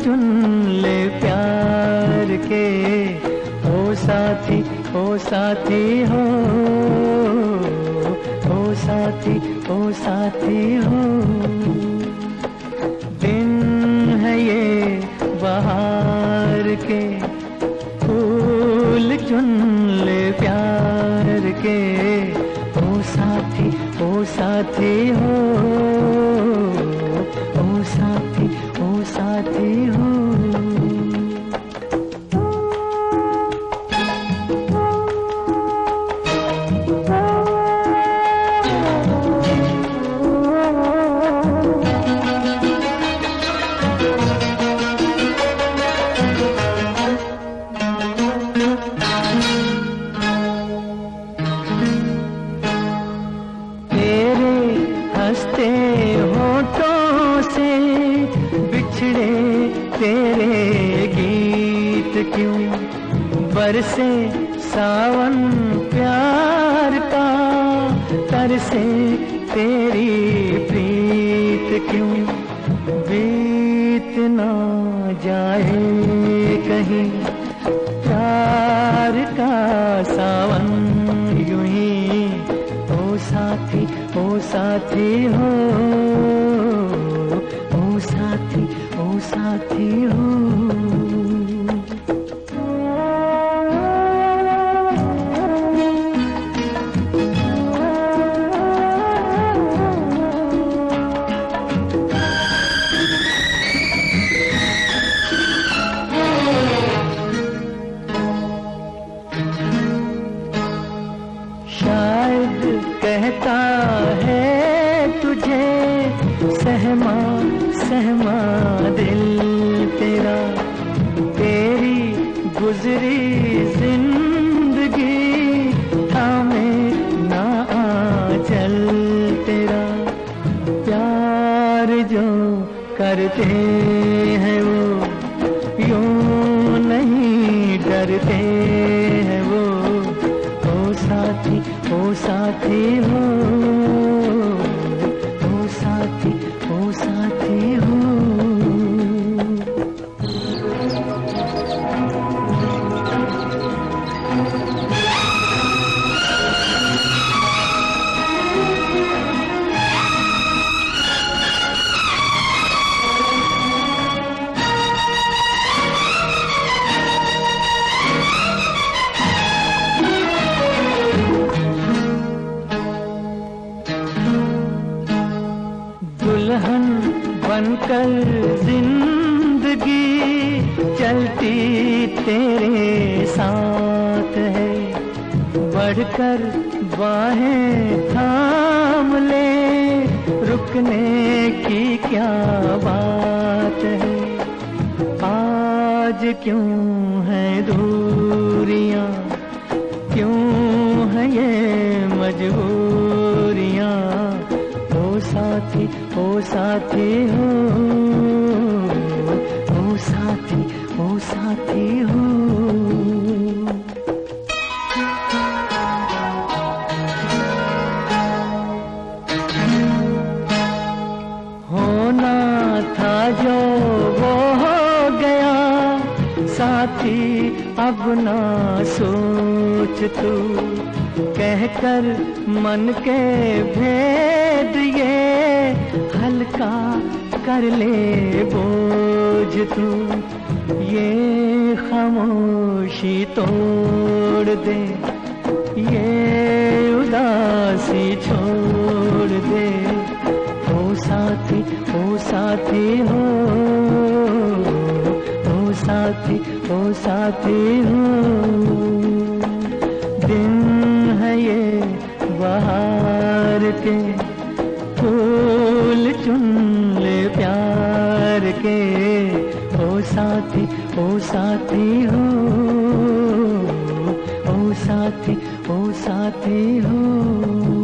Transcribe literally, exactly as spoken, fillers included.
चुन ले प्यार के, ओ साथी ओ साथी हो, ओ साथी ओ साथी हो। दिन है ये बहार के, फूल चुन ले प्यार के, ओ साथी ओ साथी हो, ओ साथी ओ साथी हो। हंसते होठों से बिछड़े तेरे गीत क्यों, बरसे सावन प्यार का, तरसे तेरी प्रीत क्यों, बीत ना जाए कहीं प्यार का सावन यूं ही। ओ साथी ओ साथी हो, ओ साथी ओ साथी हो। शायद कहता है तुझे सहमा सहमा दिल तेरा, तेरी गुजरी जिंदगी थामे ना आंचल तेरा। प्यार जो करते हैं वो यूं नहीं डरते हैं वो, ओ साथी ओ साथी हो, ओ साथी ओ साथी हो। दुल्हन बनकर जिंदगी चलती तेरे साथ है, बढ़कर बाहें थाम ले, रुकने की क्या बात है। आज क्यों है दूरियां, क्यों है ये मजबूरियां, ओ साथी ओ साथी हो, ओ साथी ओ साथी हो। होना था जो वो हो गया साथी, अब ना सोच तू, कहकर मन के भेद ये हल्का कर ले बोझ तू। ये खामोशी तोड़ दे, ये उदासी छोड़ दे, ओ साथी ओ साथी हो, ओ साथी ओ साथी हो। दिन है ये बहार के, फूल चुन ले प्यार के, ओ साथी ओ साथी हो, ओ साथी ओ साथी हो।